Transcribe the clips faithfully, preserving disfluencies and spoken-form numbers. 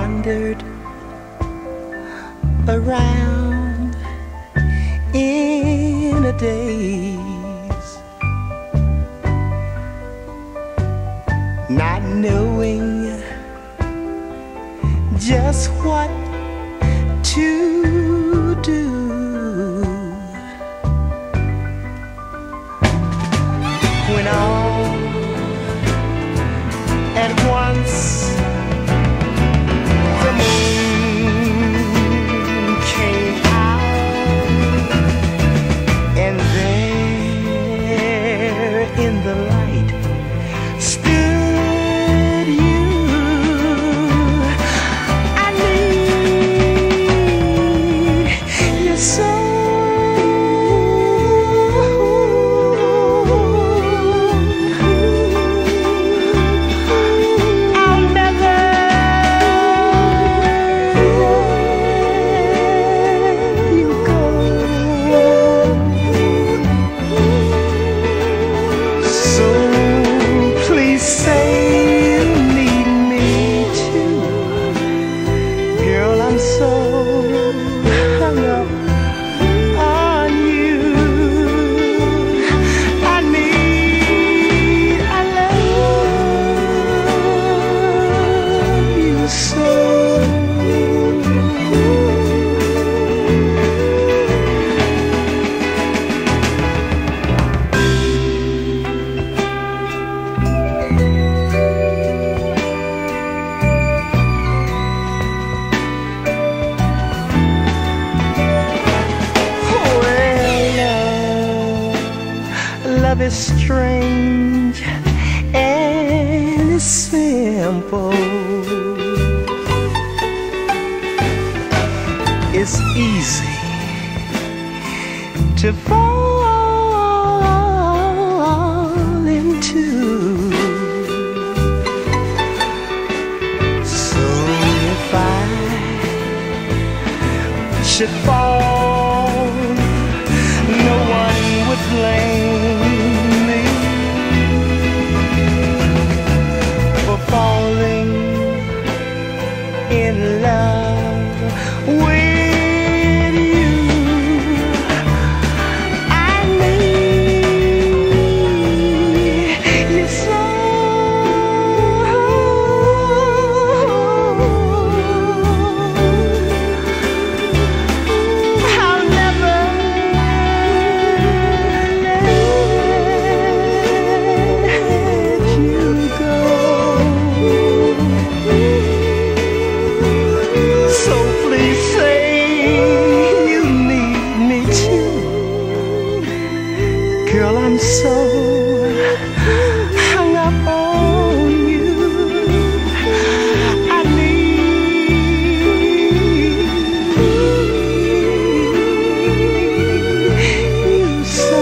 wandered around in a daze, not knowing just what to do. When all at once the moon came out, and there in the light stood you. I need you so. Love is strange and it's simple. It's easy to fall into. So if I should fall, no one would blame me for falling in love with you. I need you so. I'll never girl, I'm so hung up on you. I need you so.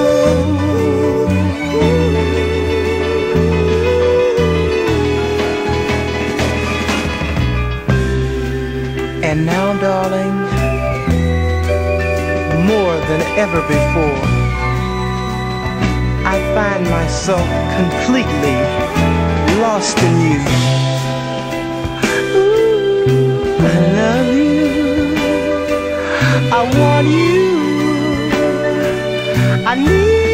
And now, darling, more than ever before, I find myself completely lost in you. Ooh, I love you. I want you. I need